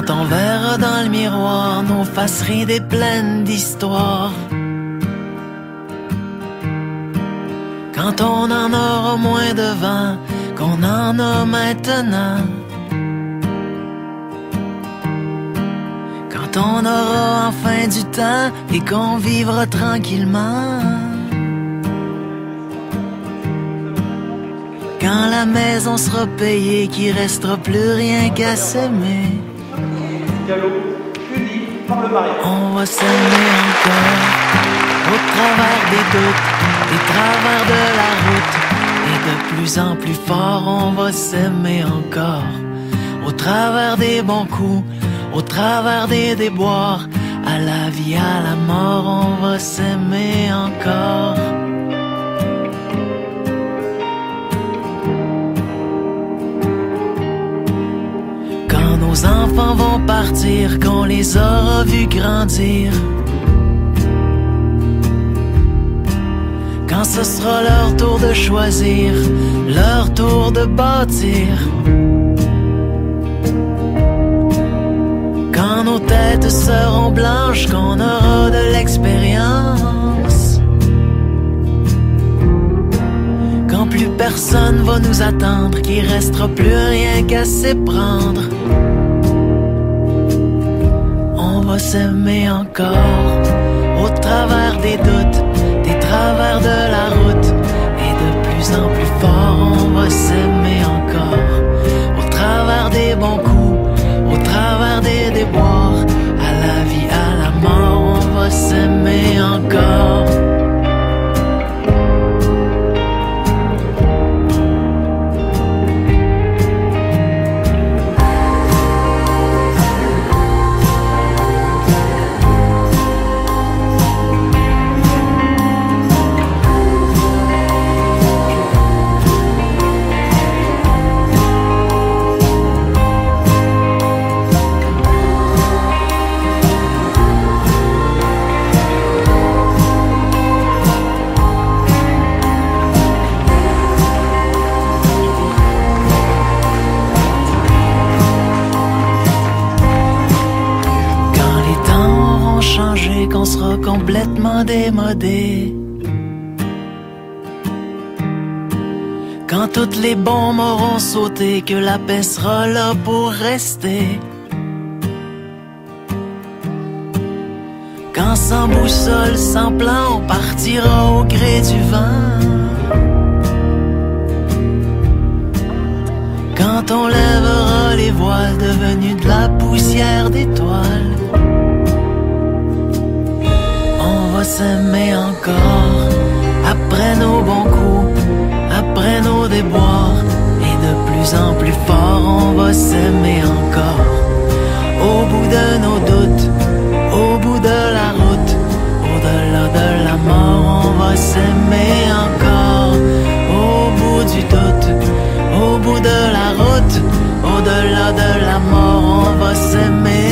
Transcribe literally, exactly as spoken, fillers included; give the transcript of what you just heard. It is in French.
Quand on verra dans le miroir nos faces ridées pleines d'histoire, quand on en aura moins de vent qu'on en a maintenant, quand on aura enfin du temps et qu'on vivra tranquillement, quand la maison sera payée, qu'il restera plus rien qu'à s'aimer, on va s'aimer encore au travers des doutes, des travers de la route, et de plus en plus fort on va s'aimer encore au travers des bons coups, au travers des déboires, à la vie, à la mort, on va s'aimer encore. Quand nos enfants vont partir, qu'on les aura vus grandir, quand ce sera leur tour de choisir, leur tour de bâtir, quand nos têtes seront blanches, qu'on aura de l'expérience, quand plus personne va nous attendre, qu'il restera plus rien qu'à s'éprendre, on va s'aimer encore au travers des doutes, des travers de la route, et de plus en plus fort on va s'aimer encore au travers des bons coups, au travers des déboires, à la vie, à la mort, on va s'aimer encore. Qu'on sera complètement démodé, quand tous les bombes auront sauté, que la paix sera là pour rester, quand sans boussole, sans plan, on partira au gré du vent, quand on lèvera les voiles devenus de la poussière d'étoiles, on va s'aimer encore après nos bons coups, après nos déboires, et de plus en plus fort on va s'aimer encore au bout de nos doutes, au bout de la route, au-delà de la mort, on va s'aimer encore au bout du doute, au bout de la route, au-delà de la mort, on va s'aimer